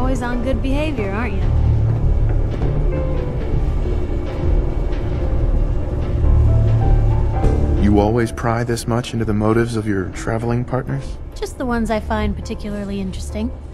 always on good behavior, aren't you? You always pry this much into the motives of your traveling partners? Just the ones I find particularly interesting.